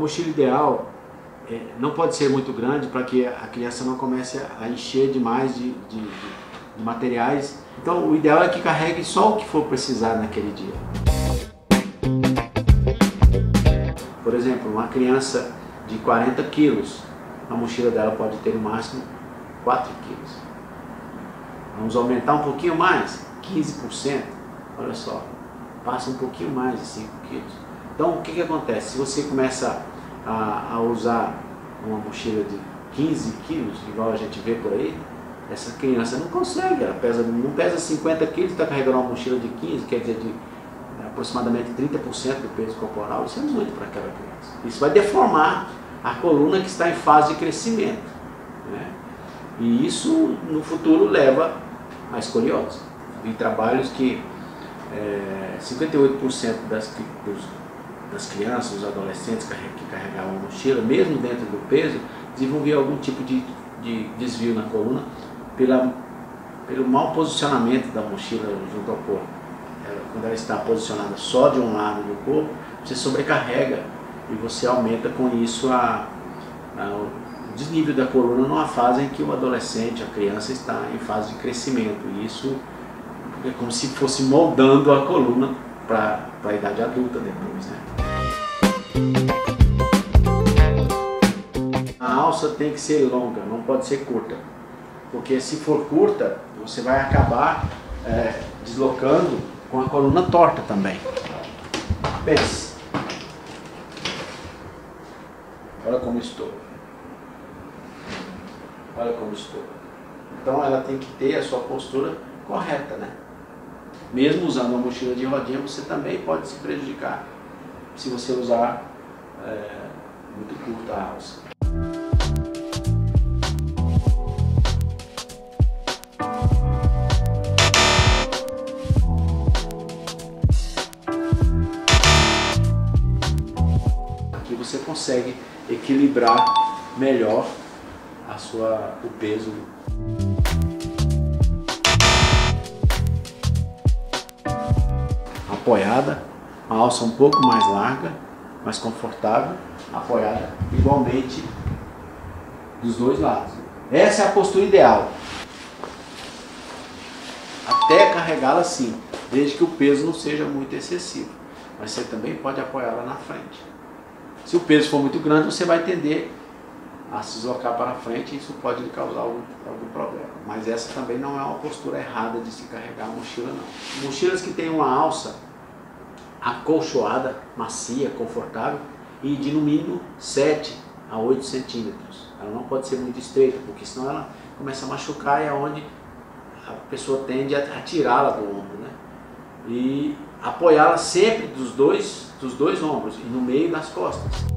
mochila ideal não pode ser muito grande para que a criança não comece a encher demais de materiais. Então o ideal é que carregue só o que for precisar naquele dia. Por exemplo, uma criança de 40 quilos, a mochila dela pode ter no máximo 4 quilos. Vamos aumentar um pouquinho mais, 15%, olha só, passa um pouquinho mais de 5 quilos. Então o que acontece? Se você começa a usar uma mochila de 15 quilos, igual a gente vê por aí, essa criança não consegue, ela não pesa 50 quilos, está carregando uma mochila de 15, quer dizer, de aproximadamente 30% do peso corporal. Isso é muito para aquela criança. Isso vai deformar a coluna que está em fase de crescimento, né? E isso no futuro leva à escoliose. Em trabalhos que 58% das crianças, dos adolescentes que carregavam a mochila, mesmo dentro do peso, desenvolviam algum tipo de desvio na coluna pelo mau posicionamento da mochila junto ao corpo. Quando ela está posicionada só de um lado do corpo, você sobrecarrega e você aumenta com isso o desnível da coluna numa fase em que o adolescente, a criança, está em fase de crescimento. E isso é como se fosse moldando a coluna para a idade adulta depois, né? A alça tem que ser longa, não pode ser curta, porque se for curta, você vai acabar deslocando com a coluna torta também. Pense. Olha como estou. Olha como estou. Então ela tem que ter a sua postura correta, né? Mesmo usando uma mochila de rodinha, você também pode se prejudicar se você usar muito curta a alça. Aqui você consegue equilibrar melhor o peso. Apoiada, uma alça um pouco mais larga, mais confortável, apoiada igualmente dos dois lados. Essa é a postura ideal. Até carregá-la assim, desde que o peso não seja muito excessivo. Mas você também pode apoiá-la na frente. Se o peso for muito grande, você vai tender a se deslocar para frente e isso pode lhe causar algum problema. Mas essa também não é uma postura errada de se carregar a mochila, não. Mochilas que têm uma alça acolchoada, macia, confortável e de no mínimo 7 a 8 centímetros. Ela não pode ser muito estreita, porque senão ela começa a machucar e é onde a pessoa tende a tirá-la do ombro, né? E apoiá-la sempre dos dois ombros e no meio das costas.